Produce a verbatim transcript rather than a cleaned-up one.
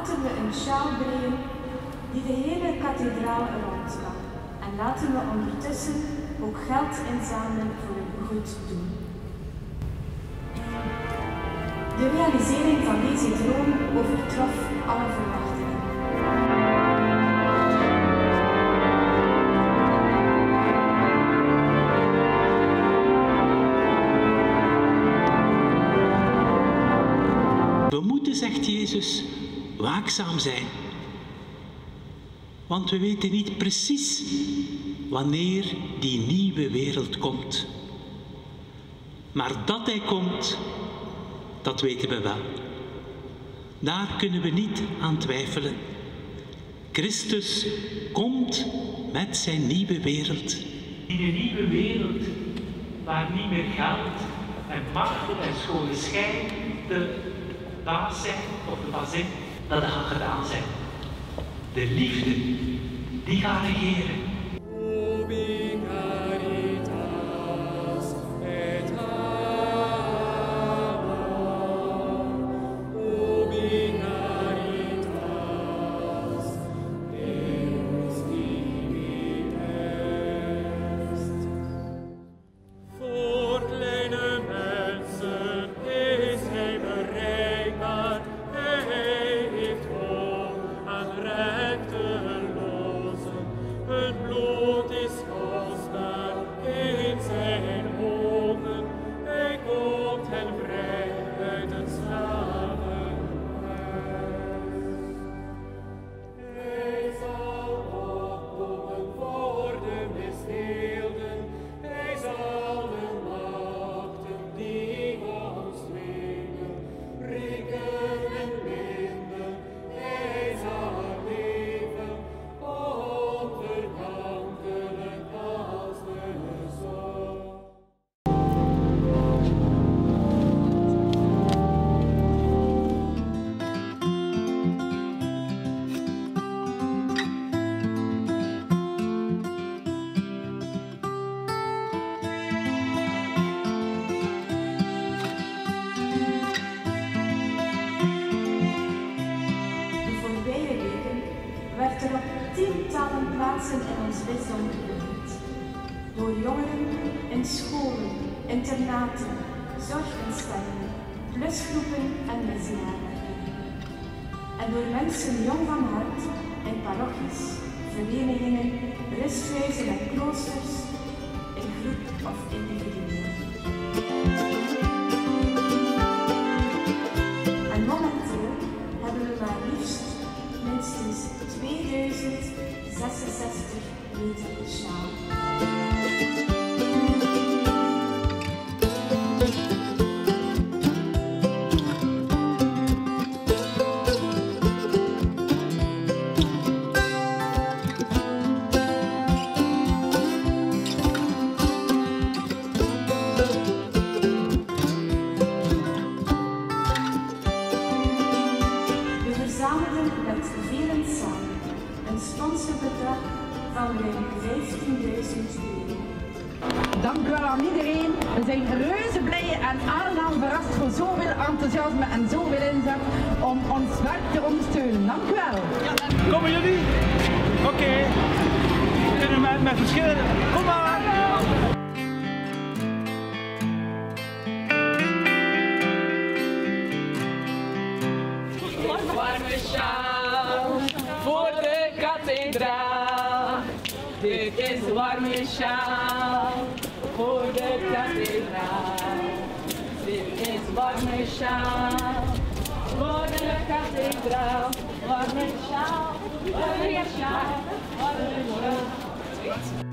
laten we een sjaal breien die de hele kathedraal rond kan. En laten we ondertussen ook geld inzamelen voor een goed doel. De realisering van deze droom overtrof alle verwachtingen. We moeten, zegt Jezus, waakzaam zijn. Want we weten niet precies wanneer die nieuwe wereld komt. Maar dat hij komt, dat weten we wel. Daar kunnen we niet aan twijfelen. Christus komt met zijn nieuwe wereld. In een nieuwe wereld waar niet meer geld en macht en schone schijn de baas zijn of de bazin, dat gaat gedaan zijn. De liefde, die gaat regeren. werd er op tientallen plaatsen in ons bisdom gebeurd. Door jongeren in scholen, internaten, zorginstellingen, plusgroepen en missionaarwerken. En door mensen jong van hart in parochies, verenigingen, rusthuizen en kloosters, in groep of individueel. En momenteel hebben we maar liefst minstens tweeduizend zesenzestig meter sjaal. We verzamelden met velen samen een sponsorbedrag van ruim vijftienduizend euro. Dank u wel aan iedereen. We zijn reuze blij en allemaal verrast voor zoveel enthousiasme en zoveel inzet om ons werk te ondersteunen. Dank u wel. Ja, komen jullie? Oké. Okay. We kunnen met, met verschillen. Kom maar. Warme sjaal voor de kathedraal. Dit is warme sjaal voor de kathedraal. Dit is warme sjaal voor de kathedraal. Warme sjaal, warme sjaal, warme sjaal.